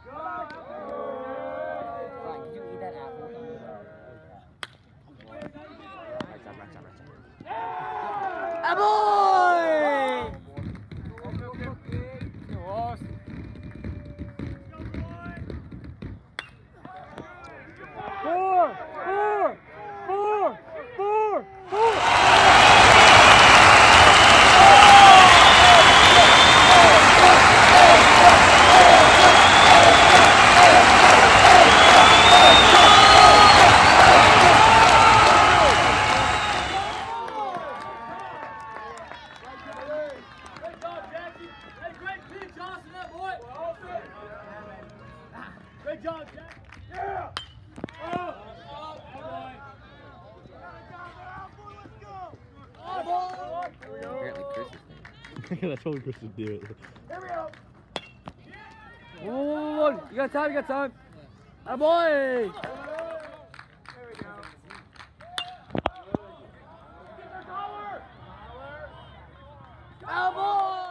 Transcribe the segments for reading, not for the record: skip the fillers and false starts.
Ryan, did you eat that apple? A boy! Four! Great job, Jack. Yeah! Apparently Chris is there. I told Chris to do it. Here we go. Whoa. You got time. A boy! There we go. A boy!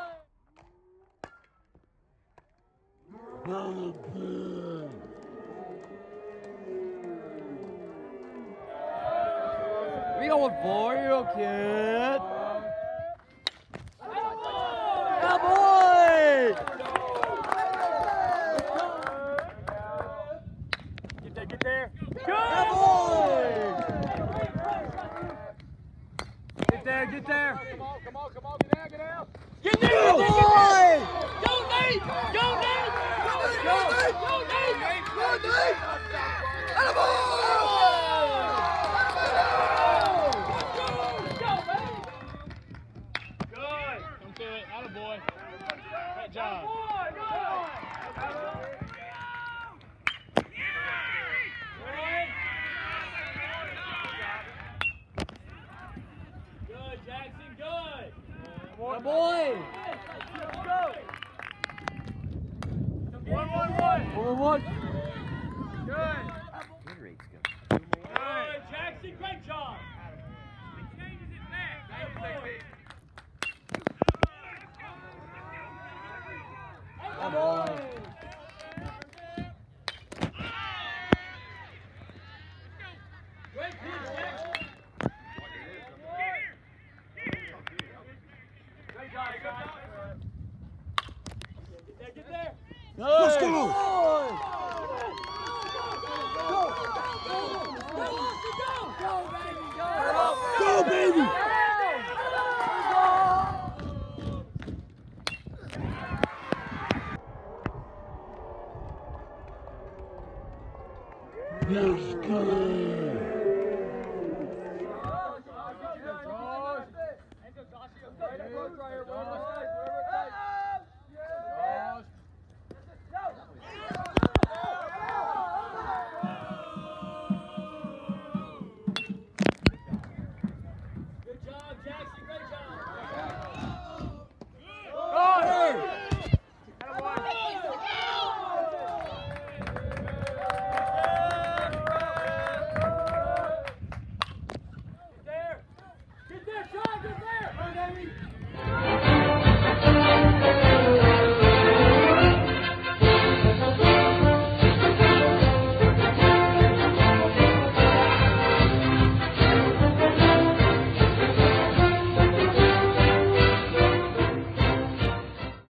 We going for you, kid. A boy! Get there. A boy! Get there. Come on. Get out. Get there, a boy! Go, Nate! Go, Nate! A boy! Good. Don't do it. Attaboy. Great job. Good, Jackson. Good. A boy! Let's go. 1-1-1. Good. Good rate's good. Good, Jackson. Great job. A boy! Great pitch, Jackson. Great job, Scott. Get there. Let's go! Go, baby! Let's go!